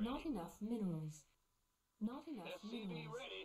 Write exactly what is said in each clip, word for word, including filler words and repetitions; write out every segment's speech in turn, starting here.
ready. Not enough minerals. Not enough S C V minerals. ready.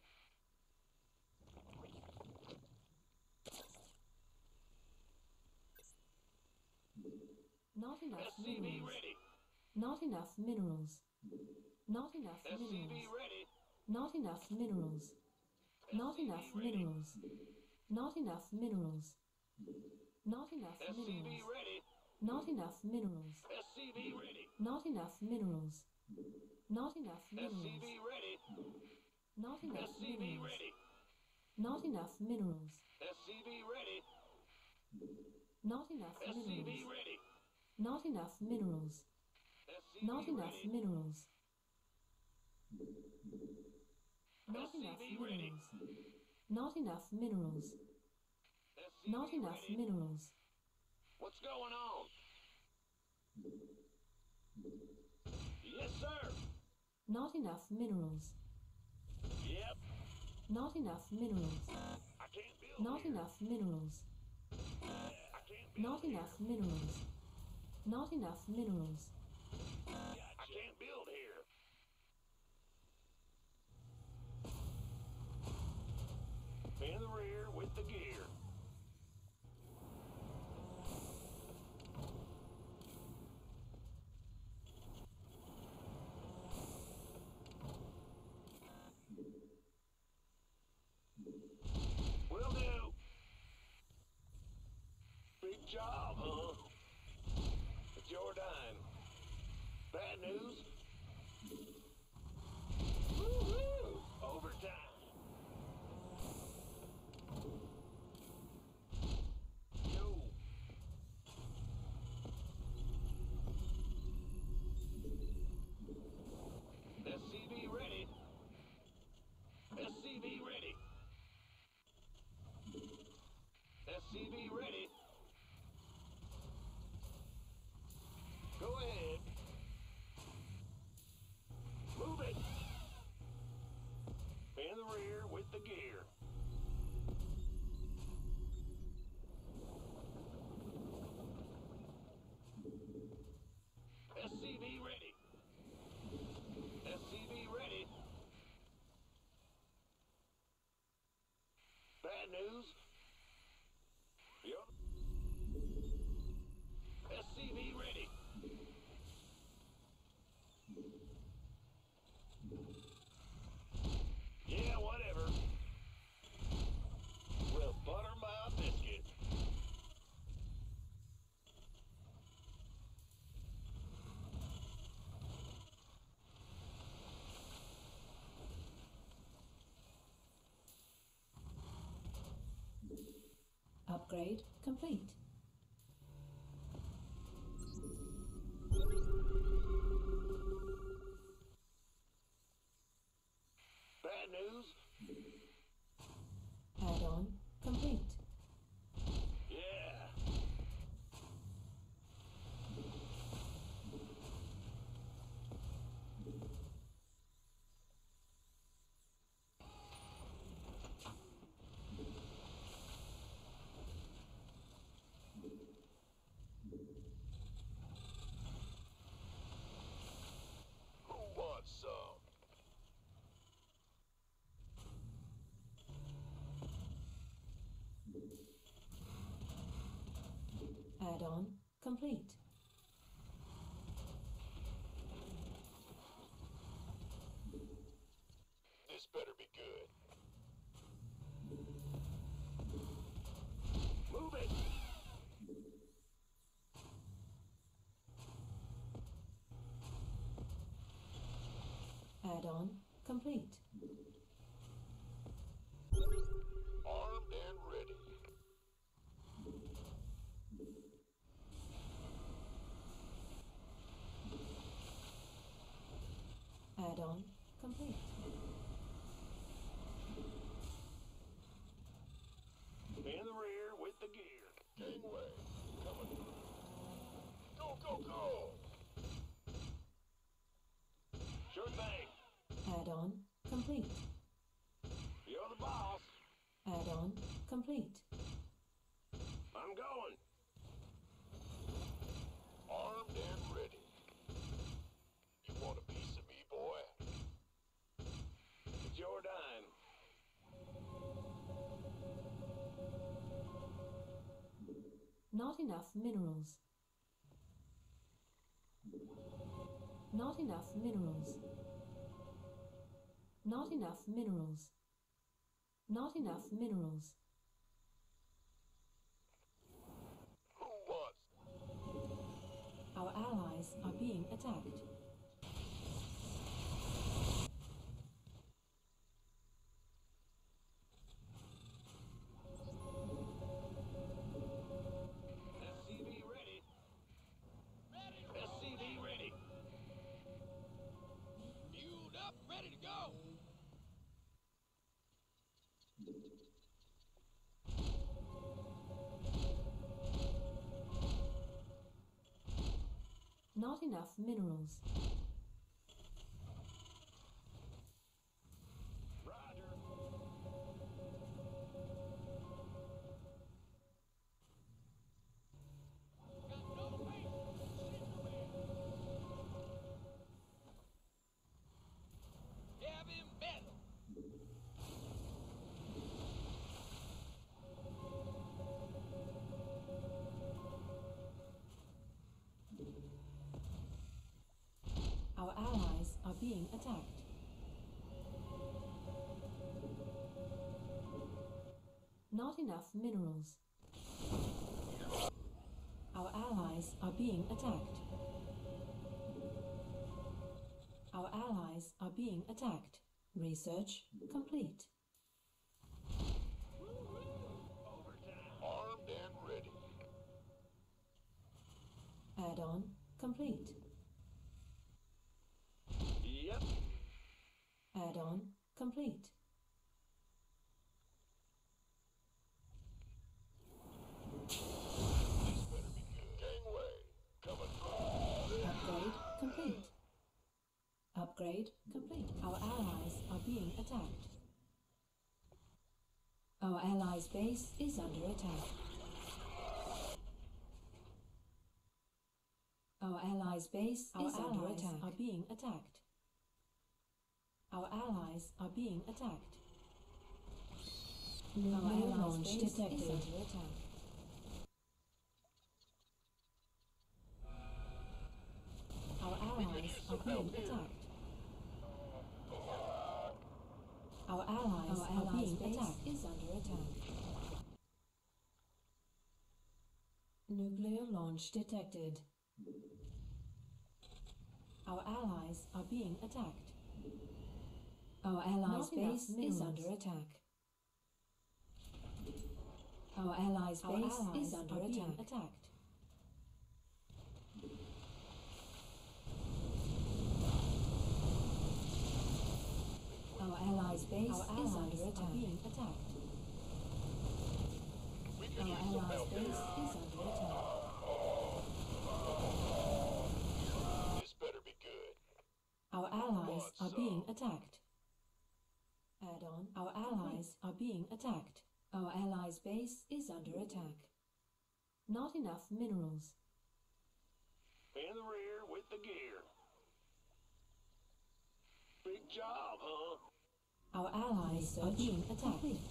Not enough S C V minerals. ready. Not enough minerals. Not enough S C V minerals. ready. Not enough minerals. Not enough ready. minerals. Not enough minerals. Not enough S C V minerals. ready. Not enough minerals. S C V ready. Not enough minerals. Not enough S C minerals. V ready. Not enough S C V minerals. ready. Not enough minerals. S C V ready. Not enough S C V minerals. ready. Not enough minerals. S C V Not enough ready. minerals. Not S C enough V ready. minerals. Not enough minerals. S C V Not enough ready. minerals. What's going on? Yes, sir. Not enough minerals. Yep. Not enough minerals. I can't build Not here. enough minerals. I can't build Not here. enough minerals. Not enough minerals. I can't build here. In the rear with the gear. Will do. Big job, huh? It's your dime. Bad news? Woo-hoo! Overtime. Yo. S C V ready. S C V ready. S C V ready. Go ahead. Move it. In the rear with the gear. S C V ready. S C V ready. Bad news. Yup. S C V ready. Yeah, whatever. We'll butter my biscuit. Upgrade complete. Bad news. Add-on complete. Yeah. Who wants some? Add-on complete. This better be good. Move it! Add-on complete. Armed and ready. Add-on complete. In the rear with the gear. Gangway. Coming. Go, go, go! Sure thing. Add-on complete. You're the boss. Add-on complete. I'm going. Armed and ready. You want a piece Not enough minerals. Not enough minerals. Not enough minerals. Not enough minerals. Who wants? Our allies are being attacked. S C V ready. Ready. S C V ready. Fueled up, ready to go. Not enough minerals. Roger. Got no patience. Heavy metal. Our allies are being attacked. Not enough minerals. Our allies are being attacked. Our allies are being attacked. Research complete. Overtime. Armed and ready. Add-on complete. Yep. Add-on complete. This better be good. Gangway. Coming through. Upgrade complete. Upgrade complete. Our allies are being attacked. Our allies' base is under attack. Our allies' base Our is under allies attack. Are being attacked. Our allies are being attacked. Our Nuclear allies' launch base detected. is under attack. Our allies are being attacked. Our allies Our are allies' being base attacked. Is under attack. Nuclear launch detected. Our allies are being attacked. Our allies' Not enough base is minerals. under attack. Our allies' Our base allies is under are being attack. attacked. Our allies' base Our is allies under are attack. being attacked. We can Our use some allies' help base here. is under attack. This better be good. Our allies on, are being son. attacked. Add-on. Our allies are being attacked. Our allies' base is under attack. Not enough minerals. In the rear with the gear. Big job, huh? Our allies are Research being attacked. complete.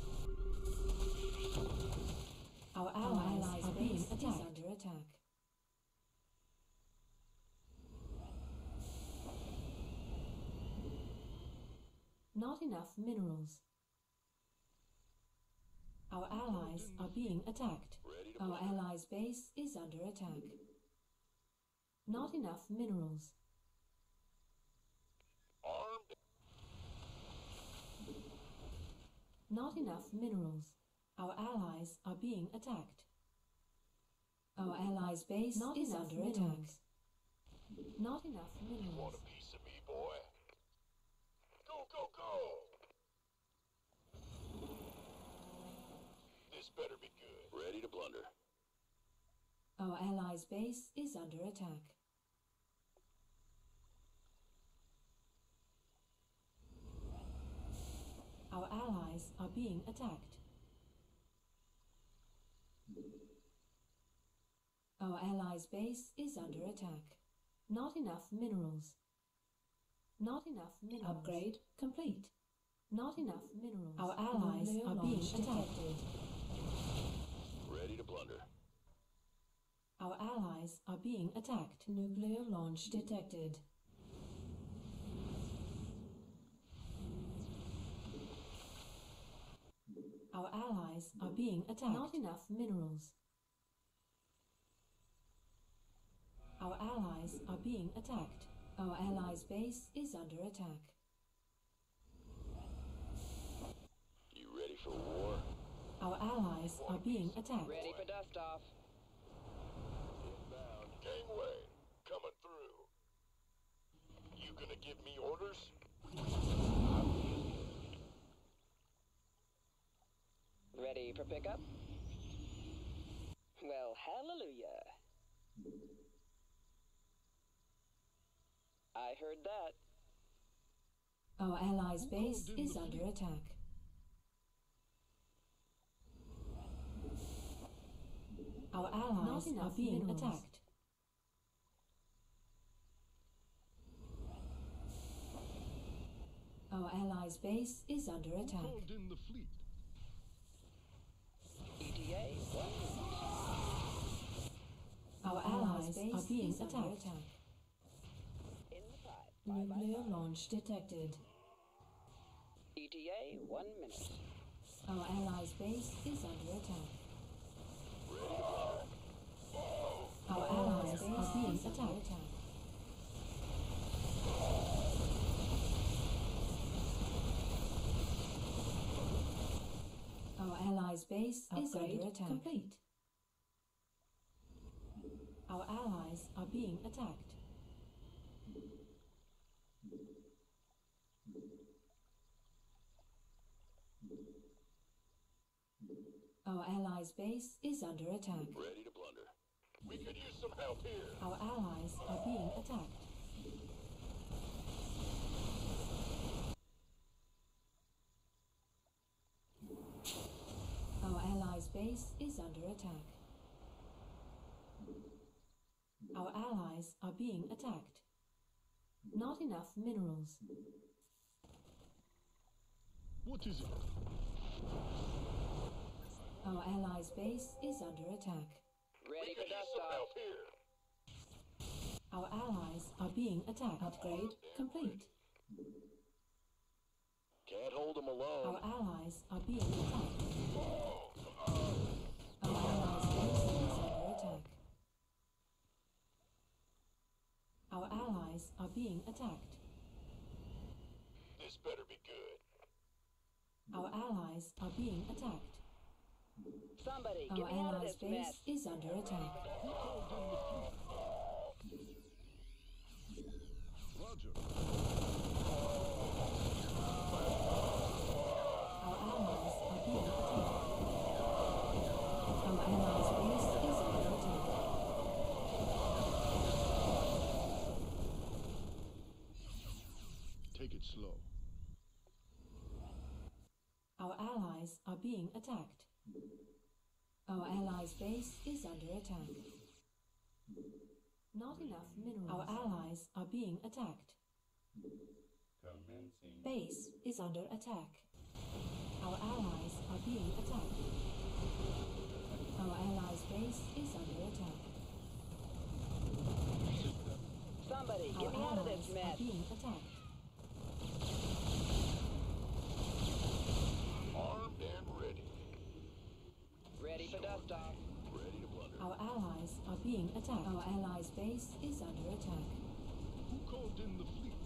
Our Our allies allies' are being base is attacked. Under attack. Not enough minerals. Our allies are being attacked. Ready to Our play. allies' base is under attack. Not enough minerals. Armed. Not enough minerals. Our allies are being attacked. Our allies' base Not is enough under minerals. attack. Not enough Want minerals. a piece of me, boy? Go, go, go! This better be good. Ready to blunder. Our allies' base is under attack. Our allies are being attacked. Our allies' base is under attack. Not enough minerals. Not enough minerals. Upgrade complete. Not enough minerals. Our allies Nuclear are being launch attacked. Ready to blunder. Our allies are being attacked. Nuclear launch detected. Our allies are being attacked. Not enough minerals. Our allies are being attacked. Our allies' base is under attack. You ready for war? Our allies are being attacked. Ready for dust off. Inbound. Gangway. Coming through. You gonna give me orders? Ready for pickup? Well, hallelujah. I heard that. Our allies' base is under attack. Our allies are being attacked. Our allies' base is under attack. Called in the fleet. E T A, one Our allies are being attacked. in the five. Five by Nuclear five. launch detected. E T A, one minute. Our allies' base is under attack. Our allies are being attacked. Our allies' base is under attack. Complete. Our allies are being attacked. Our allies' base is under attack. Ready to plunder. We could use some help here. Our allies are being attacked. Our allies' base is under attack. Our allies are being attacked. Not enough minerals. What is it? Our allies' base is under attack. Ready We for could use dust some off. help here. Our allies are being attacked. Upgrade complete. Can't hold them alone. Our allies are being attacked. Our allies' base is under attack. Our allies are being attacked. This better be good. Our allies are being attacked. Somebody, Our get me out of allies' this base mess. is under attack. Roger. Our allies are being attacked. Our allies' base is under attack. Take it slow. Our allies are being attacked. Our allies' base is under attack. Not enough minerals. Our allies are being attacked. Commencing. Base is under attack. Our allies are being attacked. Our allies' base is under attack. Somebody, Our get me out of allies this are mess. being attacked. Armed and ready. Ready for dust off. Ready to plunder. Our allies are being attacked. Our allies' base is under attack. Who called in the fleet?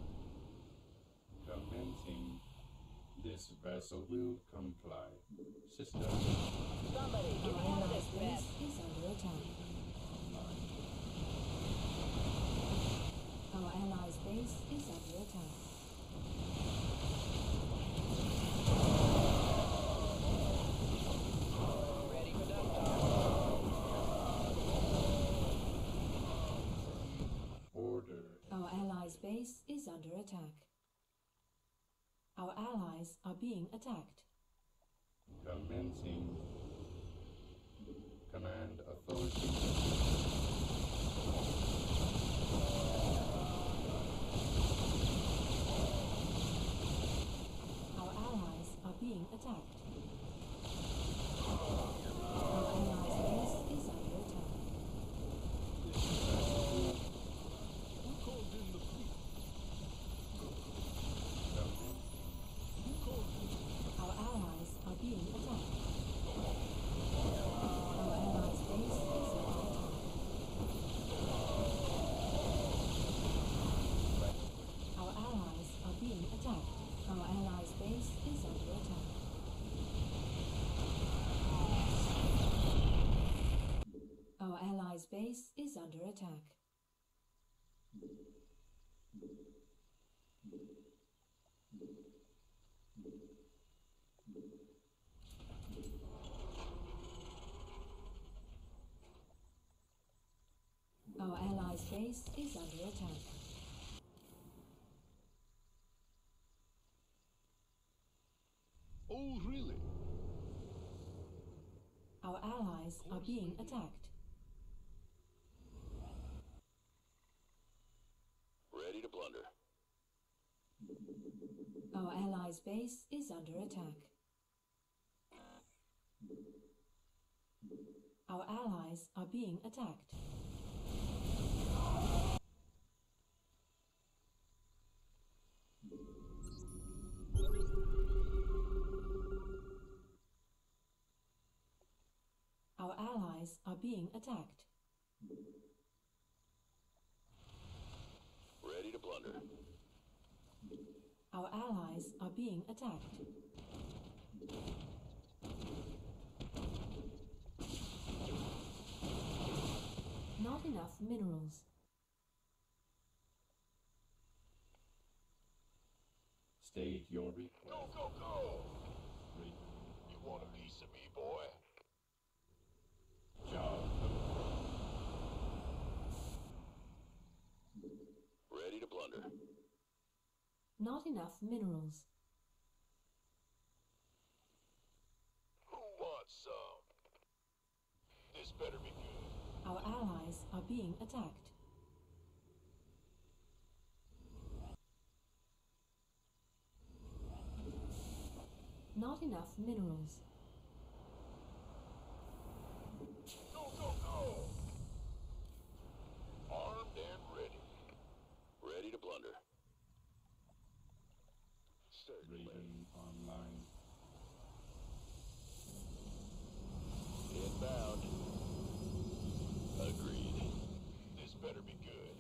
Commencing. This vessel will comply. System Somebody, get Our me out of allies' this base mess. is under attack. online. Our allies' base is under attack. Ready for dust off. Order. Our allies' base is under attack. Our allies are being attacked. Commencing. Command authority. Our allies are being attacked. Our allies' base is under attack. base is under attack. Our allies' base is under attack. Oh, really? Our allies are being attacked. Ready to plunder. Our allies' base is under attack. Our allies are being attacked. Our allies are being attacked. Ready to plunder. Our allies are being attacked. Not enough minerals. State your request. Go, go, go! Ready. You want a piece of me, boy? Job Ready to plunder. Not enough minerals. Who wants some? This better be good. Our allies are being attacked. Not enough minerals. Go, go, go! Armed and ready. Ready to plunder. Certainly. Raven online. Inbound. Agreed. This better be good.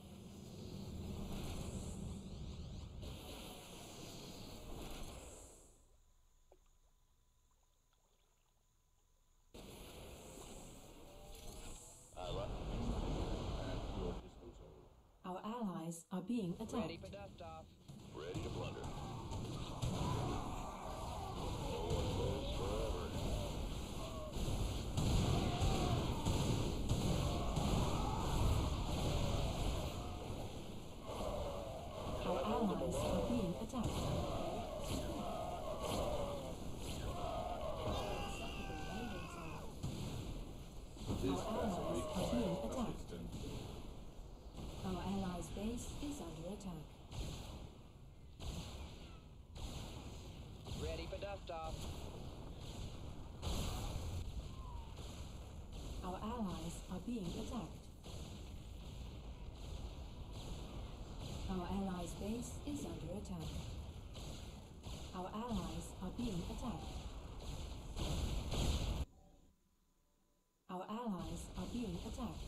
I like At your disposal. Our allies are being attacked. Ready for dust off. ready to plunder. No one lives forever. Our allies are being attacked. This Our vessel allies are being requires attacked. assistance. Our allies' base is under attack. Ready for dust off. Our allies are being attacked. Our allies' base is under attack. Our allies are being attacked. Our allies are being attacked.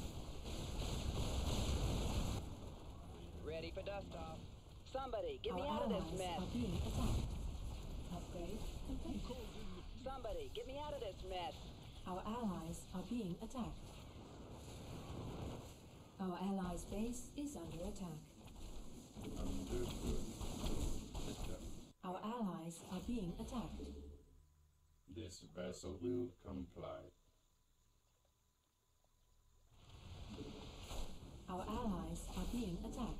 Ready for dust off. Somebody, get Our me out of this allies mess. are being attacked. Upgrade complete. Somebody, get me out of this mess. Our allies are being attacked. Our allies' base is under attack. Understood. System. Our allies are being attacked. This vessel will comply. Our allies are being attacked.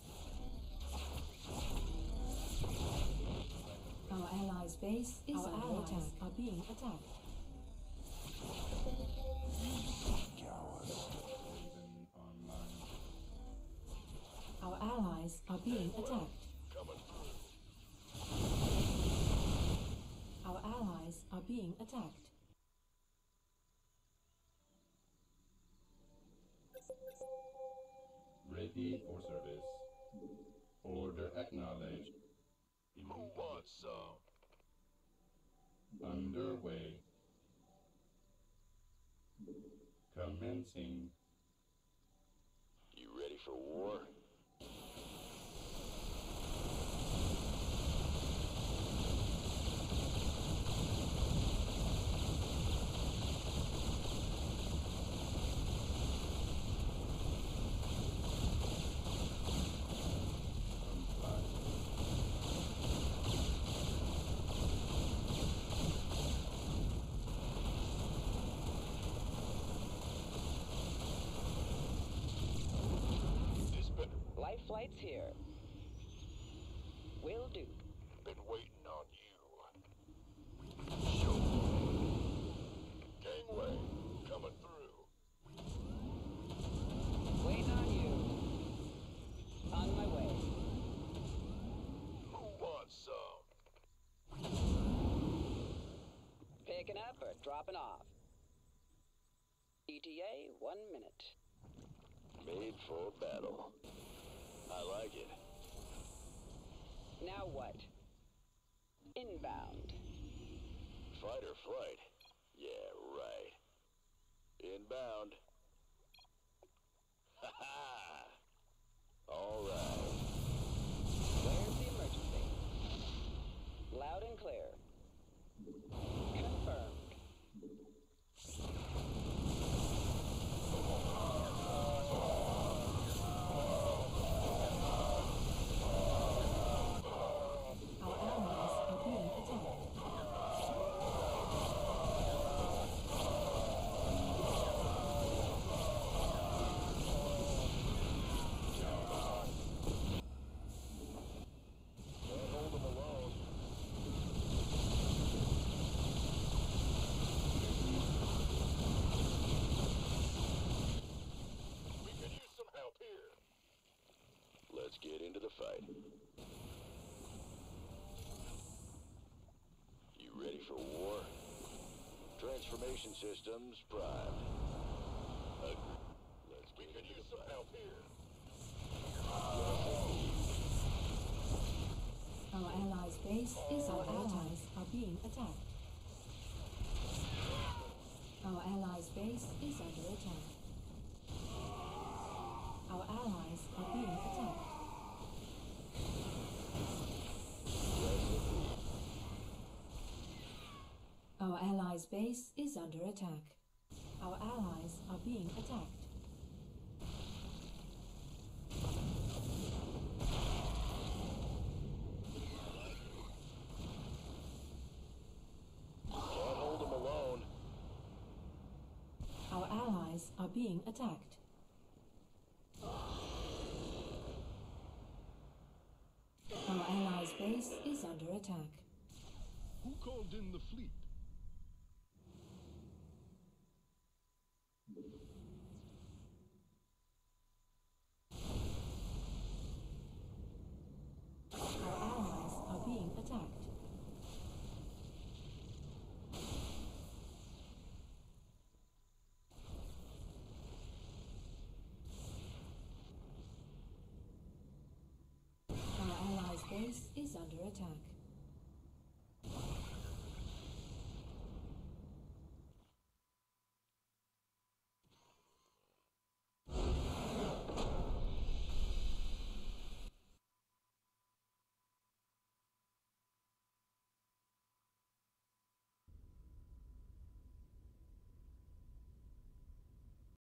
Our allies' base is Our under allies attack. Are being attacked. Raven online. Our allies are being attacked. Coming through. Our allies are being attacked. Ready for service. Order acknowledged. Who wants some? Underway. Commencing. You ready for war? flight's here. Will do. Been waiting on you. Show me. Gangway, coming through. Waiting on you. On my way. Who wants some? Picking up or dropping off? E T A, one minute. Made for battle. I like it. Now what? Inbound. Fight or flight? Yeah, right. Inbound. Ha ha! All right. Where's the emergency? Loud and clear. Confirmed. Our allies are being attacked. Can't hold them alone. We could use some help here. Let's get into the fight. You ready for war? Transformation systems primed. Agreed. Let's we could use some help here. Our allies' base is our allies are being attacked. Our allies' base is under attack. Our allies are being attacked. Our allies' base is under attack. Our allies are being attacked. Can't hold them alone. Our allies are being attacked. Our allies' base is under attack. Who called in the fleet? Our allies are being attacked. Our allies' base is under attack.